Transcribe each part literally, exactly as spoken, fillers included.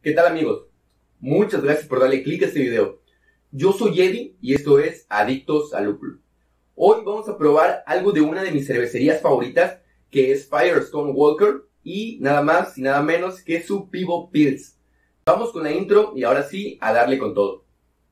¿Qué tal, amigos? Muchas gracias por darle clic a este video. Yo soy Eddie y esto es Adictos al Lúpulo. Hoy vamos a probar algo de una de mis cervecerías favoritas, que es Firestone Walker, y nada más y nada menos que su Pivo Pils. Vamos con la intro y ahora sí, a darle con todo.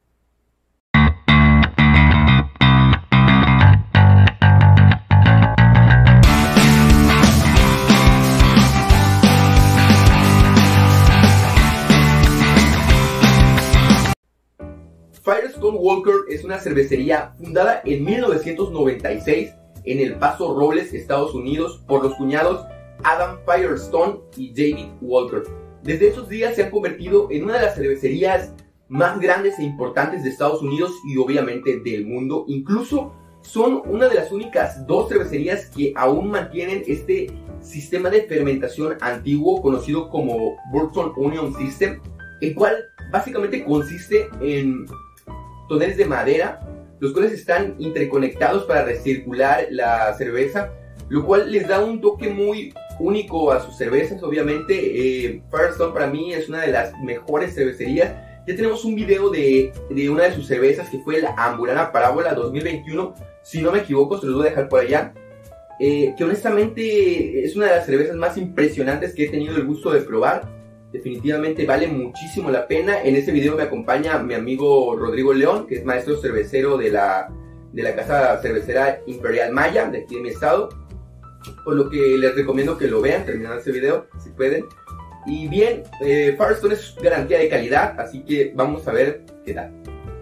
Firestone Walker es una cervecería fundada en mil novecientos noventa y seis en El Paso Robles, Estados Unidos, por los cuñados Adam Firestone y David Walker. Desde esos días se han convertido en una de las cervecerías más grandes e importantes de Estados Unidos y obviamente del mundo. Incluso son una de las únicas dos cervecerías que aún mantienen este sistema de fermentación antiguo conocido como Burton Union System, el cual básicamente consiste en toneles de madera, los cuales están interconectados para recircular la cerveza, lo cual les da un toque muy único a sus cervezas. Obviamente, eh, Firestone para mí es una de las mejores cervecerías. Ya tenemos un video de, de una de sus cervezas, que fue la Amburana Parábola dos mil veintiuno, si no me equivoco, se los voy a dejar por allá, eh, que honestamente es una de las cervezas más impresionantes que he tenido el gusto de probar. Definitivamente vale muchísimo la pena. En este video me acompaña mi amigo Rodrigo León, que es maestro cervecero de la, de la casa cervecera Imperial Maya, de aquí de mi estado. Por lo que les recomiendo que lo vean, terminando este video, si pueden. Y bien, eh, Firestone es garantía de calidad, así que vamos a ver qué tal.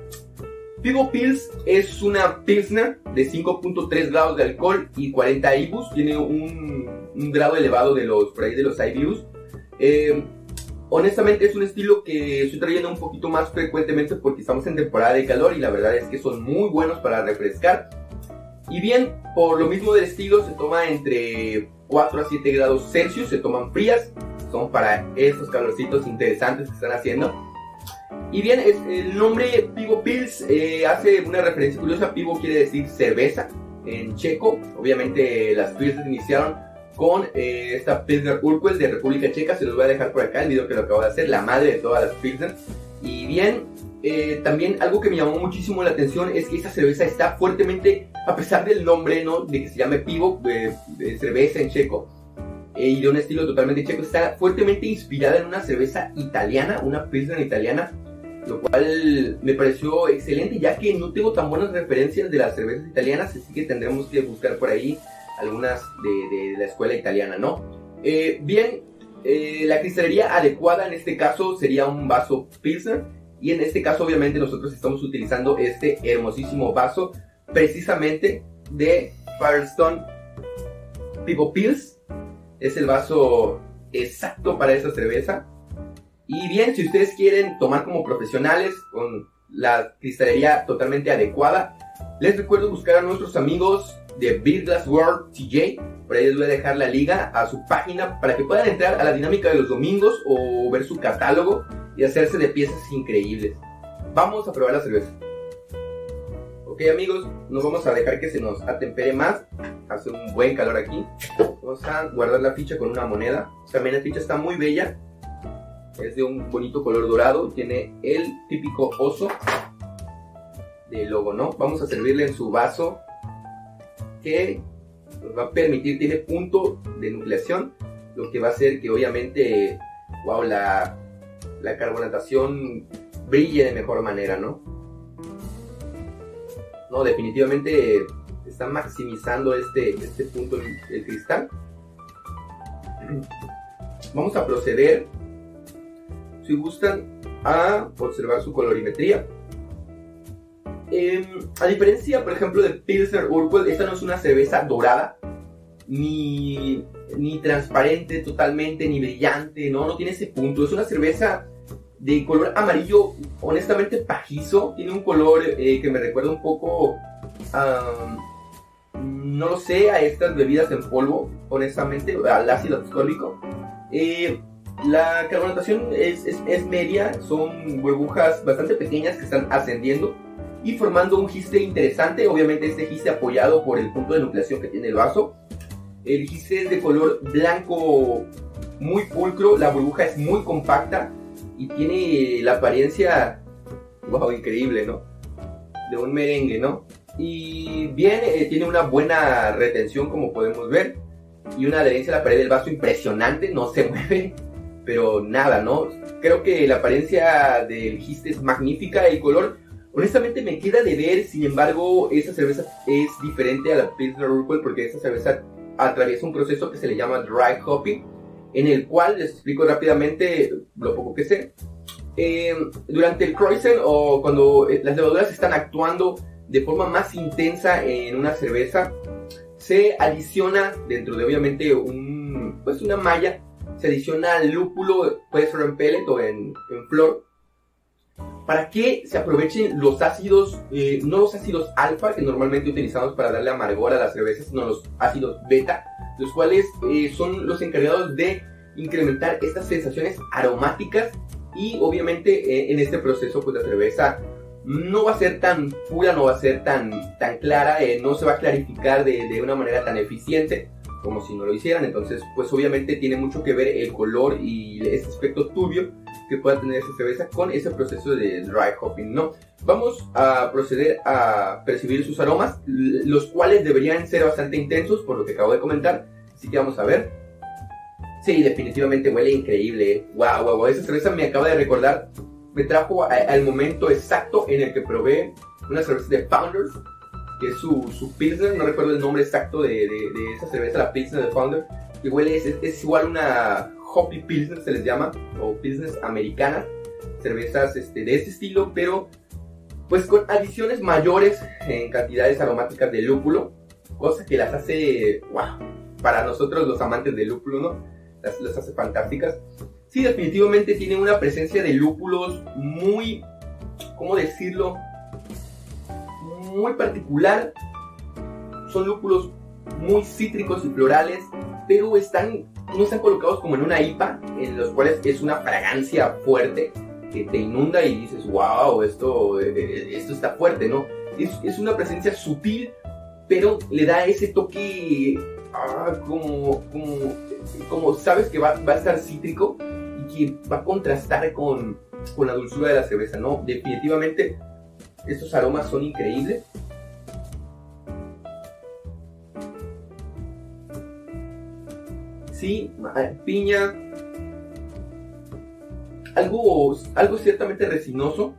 Pivo Pils es una Pilsner de cinco punto tres grados de alcohol y cuarenta I B Us. Tiene un, un grado elevado de los, por ahí de los I B Us. Eh, Honestamente es un estilo que estoy trayendo un poquito más frecuentemente porque estamos en temporada de calor y la verdad es que son muy buenos para refrescar. Y bien, por lo mismo del estilo se toma entre cuatro a siete grados Celsius, se toman frías, son para estos calorcitos interesantes que están haciendo. Y bien, es, el nombre Pivo Pils eh, hace una referencia curiosa. Pivo quiere decir cerveza en checo. Obviamente las Pils se iniciaron con eh, esta Pilsner Urquell de República Checa. Se los voy a dejar por acá el video que lo acabo de hacer, la madre de todas las Pilsner. Y bien, eh, también algo que me llamó muchísimo la atención es que esta cerveza está fuertemente, a pesar del nombre, ¿no?, de que se llame Pivo, de, de cerveza en checo, eh, y de un estilo totalmente checo, está fuertemente inspirada en una cerveza italiana, una Pilsner italiana, lo cual me pareció excelente, ya que no tengo tan buenas referencias de las cervezas italianas, así que tendremos que buscar por ahí algunas de, de la escuela italiana, ¿no? Eh, bien, eh, la cristalería adecuada en este caso sería un vaso Pilsner, y en este caso obviamente nosotros estamos utilizando este hermosísimo vaso precisamente de Firestone Pivo Pils. Es el vaso exacto para esta cerveza. Y bien, si ustedes quieren tomar como profesionales con la cristalería totalmente adecuada, les recuerdo buscar a nuestros amigos de Beer Glass World T J. Por ahí les voy a dejar la liga a su página para que puedan entrar a la dinámica de los domingos o ver su catálogo y hacerse de piezas increíbles. Vamos a probar la cerveza. Ok, amigos, no vamos a dejar que se nos atempere más. Hace un buen calor aquí. Vamos a guardar la ficha con una moneda. También la ficha está muy bella. Es de un bonito color dorado. Tiene el típico oso de logo, ¿no? Vamos a servirle en su vaso, que nos va a permitir, tiene punto de nucleación, lo que va a hacer que obviamente, wow, la, la carbonatación brille de mejor manera, ¿no? No, definitivamente está maximizando este, este punto del cristal. Vamos a proceder, si gustan, a observar su colorimetría. Eh, a diferencia, por ejemplo, de Pilsner Urquell, esta no es una cerveza dorada, ni, ni transparente totalmente, ni brillante, ¿no? No tiene ese punto. Es una cerveza de color amarillo, honestamente pajizo. Tiene un color eh, que me recuerda un poco, um, no lo sé, a estas bebidas en polvo, honestamente, al ácido ascórbico. Eh, la carbonatación es, es, es media, son burbujas bastante pequeñas que están ascendiendo y formando un giste interesante. Obviamente este giste apoyado por el punto de nucleación que tiene el vaso. El giste es de color blanco muy pulcro, la burbuja es muy compacta, y tiene la apariencia, wow, increíble, ¿no? De un merengue, ¿no? Y bien, eh, tiene una buena retención, como podemos ver, y una adherencia a la pared del vaso impresionante, no se mueve, pero nada, ¿no? Creo que la apariencia del giste es magnífica, el color, honestamente me queda de ver, sin embargo, esa cerveza es diferente a la Pilsner Urquell, porque esa cerveza atraviesa un proceso que se le llama dry hopping, en el cual, les explico rápidamente lo poco que sé. Eh, durante el Krausen, o cuando las levaduras están actuando de forma más intensa en una cerveza, se adiciona dentro de obviamente un, pues una malla, se adiciona lúpulo, puede ser en pellet o en, en flor, para que se aprovechen los ácidos, eh, no los ácidos alfa que normalmente utilizamos para darle amargor a las cervezas, sino los ácidos beta, los cuales eh, son los encargados de incrementar estas sensaciones aromáticas. Y obviamente eh, en este proceso pues la cerveza no va a ser tan pura, no va a ser tan, tan clara, eh, no se va a clarificar de, de una manera tan eficiente como si no lo hicieran. Entonces pues obviamente tiene mucho que ver el color y este aspecto turbio que pueda tener esta cerveza con ese proceso de dry hopping, ¿no? Vamos a proceder a percibir sus aromas, los cuales deberían ser bastante intensos por lo que acabo de comentar, así que vamos a ver. Sí, definitivamente huele increíble. Wow, wow, wow. Esa cerveza me acaba de recordar, me trajo a, al momento exacto en el que probé una cerveza de Founders, que es su, su Pilsner, no recuerdo el nombre exacto de, de, de esa cerveza, la Pilsner de Founder, que huele, es, es igual una Hoppy Pilsner, se les llama, o Pilsners americanas, cervezas este, de este estilo, pero pues con adiciones mayores en cantidades aromáticas de lúpulo, cosa que las hace, wow, para nosotros los amantes del lúpulo, ¿no? Las, las hace fantásticas. Sí, definitivamente tiene una presencia de lúpulos muy, ¿cómo decirlo? Muy particular. Son lúpulos muy cítricos y florales, pero están, no están colocados como en una I P A, en los cuales es una fragancia fuerte que te inunda y dices, wow, esto, esto está fuerte, ¿no? Es, es una presencia sutil, pero le da ese toque, ah, como, como, como sabes que va, va a estar cítrico y que va a contrastar con, con la dulzura de la cerveza, ¿no? Definitivamente estos aromas son increíbles. Sí, piña, algo, algo ciertamente resinoso,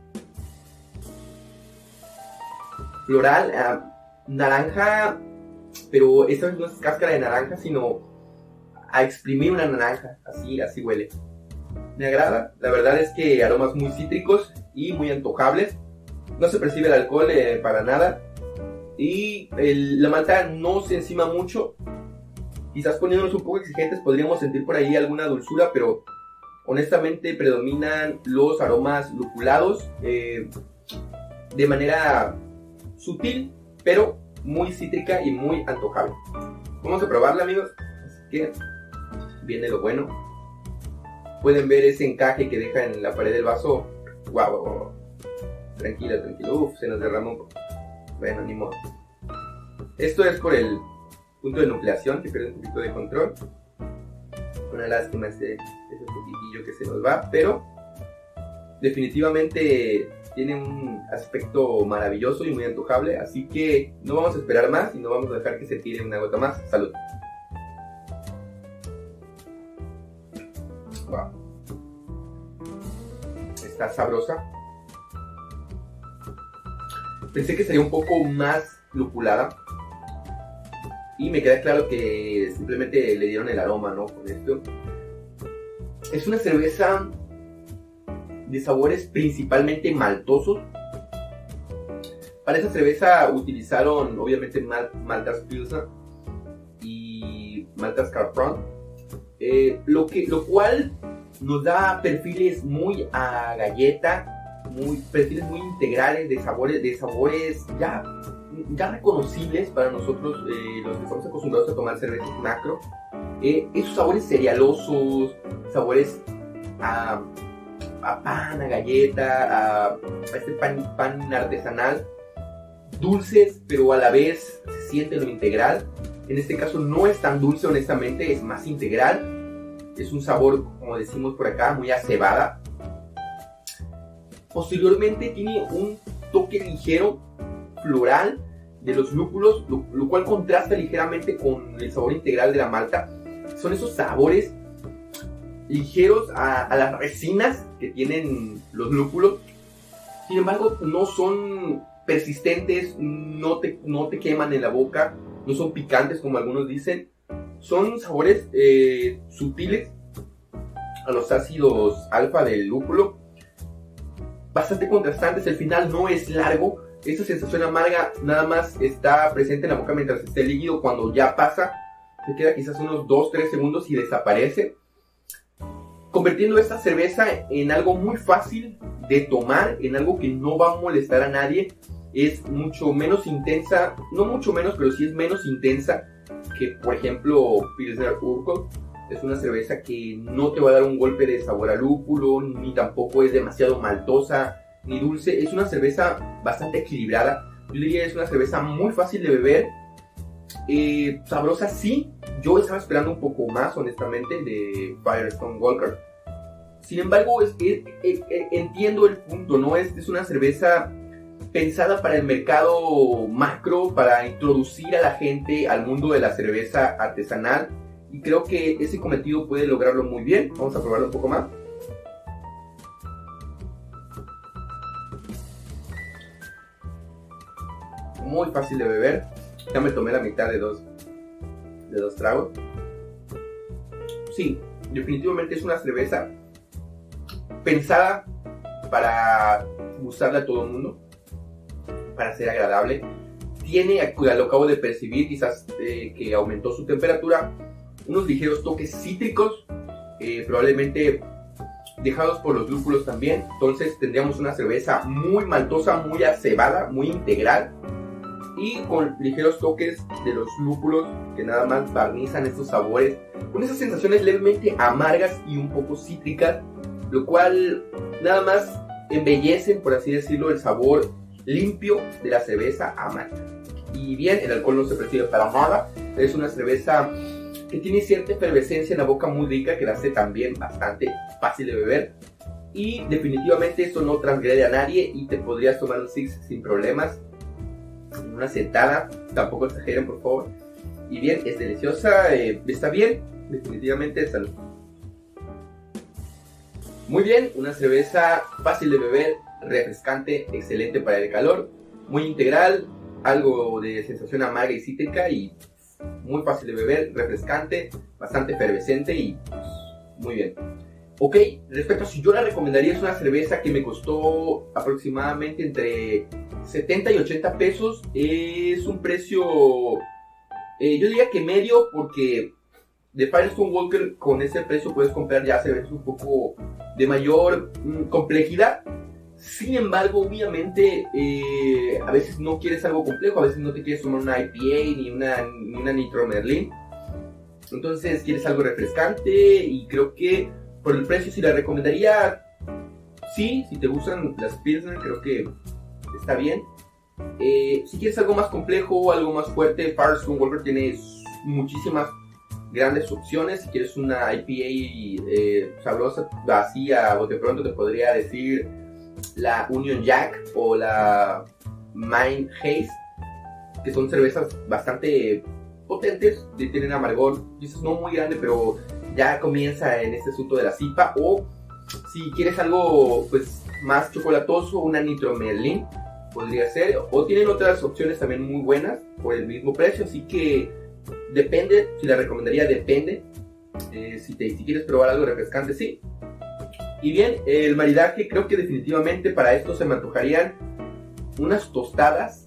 floral, uh, naranja, pero esta vez no es cáscara de naranja, sino a exprimir una naranja, así, así huele. Me agrada, la verdad es que aromas muy cítricos y muy antojables, no se percibe el alcohol eh, para nada, y el, la malta no se encima mucho. Quizás poniéndonos un poco exigentes podríamos sentir por ahí alguna dulzura, pero honestamente predominan los aromas lupulados eh, de manera sutil, pero muy cítrica y muy antojable. Vamos a probarla, amigos. Así que viene lo bueno. Pueden ver ese encaje que deja en la pared del vaso. Guau, guau, guau. Tranquila, tranquilo. Uf, se nos derramó un poco. Bueno, ni modo. Esto es por el punto de nucleación, que pierde un poquito de control. Una lástima ese, ese poquitillo que se nos va, pero definitivamente tiene un aspecto maravilloso y muy antojable, así que no vamos a esperar más y no vamos a dejar que se tire una gota más. Salud. Wow. Está sabrosa. Pensé que sería un poco más lupulada, y me queda claro que simplemente le dieron el aroma, ¿no? Con esto. Es una cerveza de sabores principalmente maltosos. Para esa cerveza utilizaron obviamente mal, maltas Pilsner y maltas Carpron, eh, lo, que, lo cual nos da perfiles muy a galleta, muy, perfiles muy integrales de sabores, de sabores ya ya reconocibles para nosotros, eh, los que estamos acostumbrados a tomar cervezas macro. Eh, esos sabores cerealosos, sabores a, a pan, a galleta, a, a este pan, pan artesanal, dulces, pero a la vez se siente lo integral. En este caso no es tan dulce, honestamente, es más integral. Es un sabor, como decimos por acá, muy a cebada. Posteriormente tiene un toque ligero, floral, de los lúpulos, lo, lo cual contrasta ligeramente con el sabor integral de la malta. Son esos sabores ligeros a, a las resinas que tienen los lúpulos. Sin embargo, no son persistentes, no te, no te queman en la boca, no son picantes como algunos dicen. Son sabores eh, sutiles a los ácidos alfa del lúpulo, bastante contrastantes. El final no es largo. Esa sensación amarga nada más está presente en la boca mientras esté líquido. Cuando ya pasa, se queda quizás unos dos a tres segundos y desaparece, convirtiendo esta cerveza en algo muy fácil de tomar, en algo que no va a molestar a nadie. Es mucho menos intensa, no mucho menos, pero sí es menos intensa que, por ejemplo, Pilsner Urquell. Es una cerveza que no te va a dar un golpe de sabor a lúpulo, ni tampoco es demasiado maltosa ni dulce. Es una cerveza bastante equilibrada. Yo diría que es una cerveza muy fácil de beber, eh, sabrosa sí. Yo estaba esperando un poco más, honestamente, de Firestone Walker. Sin embargo, es, es, es, es, entiendo el punto, ¿no? Es, es una cerveza pensada para el mercado macro, para introducir a la gente al mundo de la cerveza artesanal, y creo que ese cometido puede lograrlo muy bien. Vamos a probarlo un poco más. Muy fácil de beber. Ya me tomé la mitad de dos, de dos tragos. Sí, definitivamente es una cerveza pensada para gustarle a todo el mundo, para ser agradable. Tiene, lo acabo de percibir, quizás eh, que aumentó su temperatura, unos ligeros toques cítricos, eh, probablemente dejados por los lúpulos también. Entonces tendríamos una cerveza muy maltosa, muy acebada, muy integral, y con ligeros toques de los lúpulos que nada más barnizan estos sabores, con esas sensaciones levemente amargas y un poco cítricas, lo cual nada más embellecen, por así decirlo, el sabor limpio de la cerveza amarga. Y bien, el alcohol no se percibe para nada. Es una cerveza que tiene cierta efervescencia en la boca muy rica, que la hace también bastante fácil de beber. Y definitivamente esto no transgrede a nadie y te podrías tomar un six sin problemas, una sentada. Tampoco exageren, por favor. Y bien, es deliciosa, eh, está bien, definitivamente salud. Muy bien, una cerveza fácil de beber, refrescante, excelente para el calor, muy integral, algo de sensación amarga y cítrica, y muy fácil de beber, refrescante, bastante efervescente y muy bien. Ok, respecto a si yo la recomendaría, es una cerveza que me costó aproximadamente entre setenta y ochenta pesos. Es un precio, eh, yo diría que medio, porque de Firestone Walker con ese precio puedes comprar ya cervezas un poco de mayor mmm, complejidad. Sin embargo, obviamente, eh, a veces no quieres algo complejo, a veces no te quieres tomar una I P A ni una, ni una Nitro Merlin. Entonces quieres algo refrescante, y creo que por el precio sí la recomendaría. Sí, si te gustan las Pilsner, creo que está bien. Eh, si quieres algo más complejo, algo más fuerte, Firestone Walker tiene muchísimas grandes opciones. Si quieres una I P A eh, sabrosa, así a bote pronto te podría decir la Union Jack o la Mind Haze, que son cervezas bastante potentes, que tienen amargor, quizás no muy grande, pero ya comienza en este asunto de la C I P A. O si quieres algo pues más chocolatoso, una Nitro Merlin podría ser, o tienen otras opciones también muy buenas por el mismo precio. Así que depende, si la recomendaría depende. Eh, si, te, si quieres probar algo refrescante, sí. Y bien, el maridaje, creo que definitivamente para esto se me antojarían unas tostadas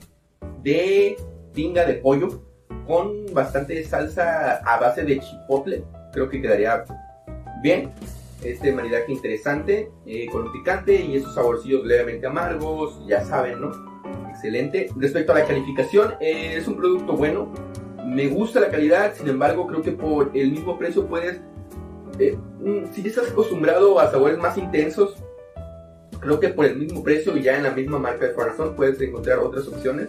de tinga de pollo con bastante salsa a base de chipotle. Creo que quedaría bien este maridaje interesante, eh, con un picante y esos saborcillos levemente amargos, ya saben, ¿no? Excelente. Respecto a la calificación, eh, es un producto bueno, me gusta la calidad. Sin embargo, creo que por el mismo precio puedes, eh, si estás acostumbrado a sabores más intensos, creo que por el mismo precio y ya en la misma marca de Firestone puedes encontrar otras opciones.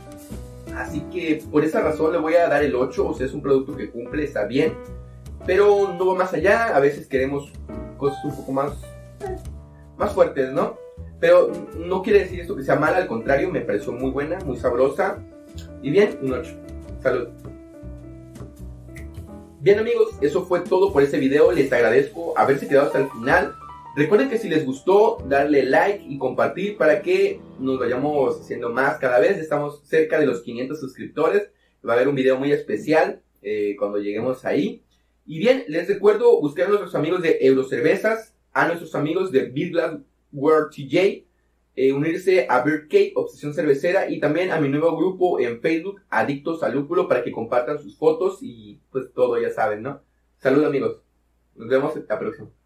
Así que por esa razón le voy a dar el ocho. O sea, es un producto que cumple, está bien, pero no va más allá. A veces queremos cosas un poco más, más fuertes, ¿no? Pero no quiere decir esto que sea mala, al contrario, me pareció muy buena, muy sabrosa. Y bien, un ocho. Salud. Bien amigos, eso fue todo por este video. Les agradezco haberse quedado hasta el final. Recuerden que si les gustó, darle like y compartir para que nos vayamos haciendo más cada vez. Estamos cerca de los quinientos suscriptores. Va a haber un video muy especial eh, cuando lleguemos ahí. Y bien, les recuerdo buscar a nuestros amigos de Eurocervezas, a nuestros amigos de Beer Glass World T J, eh, unirse a Beer Cave, Obsesión Cervecera, y también a mi nuevo grupo en Facebook, Adictos al Lúpulo, para que compartan sus fotos y pues todo, ya saben, ¿no? Salud amigos, nos vemos la próxima.